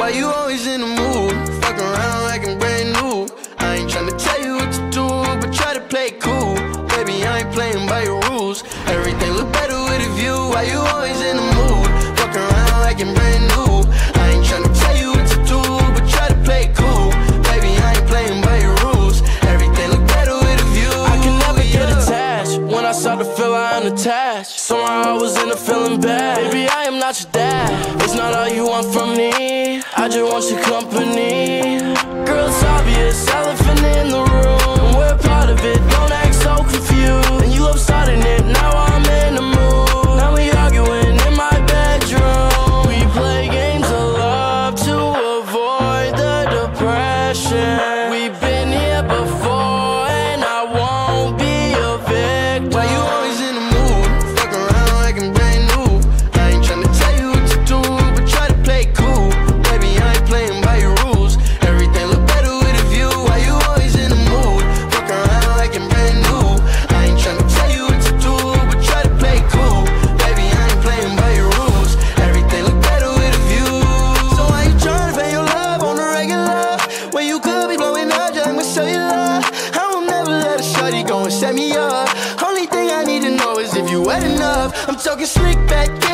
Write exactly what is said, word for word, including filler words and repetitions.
Why you always in the mood? Fuck around like I'm brand new. I ain't tryna tell you what to do, but try to play it cool. Baby, I ain't playing by your rules. Everything look better with a view. Why you always in the mood? Fuck around like I'm brand new. I ain't tryna tell you what to do, but try to play it cool. Baby, I ain't playing by your rules. Everything look better with a view. I can never yeah. get attached. When I start to feel I am attached, somehow I was in a feeling bad. Baby, I am not your dad. It's not all you want from me. I just want your company. Girl, it's obvious, elephant in the room. We're part of it, don't act so confused. And you love starting it, now I'm in the mood. Now we arguing in my bedroom. We play games of love to avoid the depression. We've been here before and I won't be a victim. Why you always in the mood? Fuck around like I'm brand new. I ain't tryna tell you what to do, but try to play it cool. Baby, I ain't playing by your rules. Everything look better with a view. Why you always in the mood? Fuck around like I'm brand new. I ain't tryna tell you what to do, but try to play it cool. Baby, I ain't playing by your rules. Everything look better with a view. So why you tryna pay your love on the regular when you could be blowing up just with cellular? I will never let a shawty go and set me up. Only thing I need to know is if you wet enough. I'm talking slick back.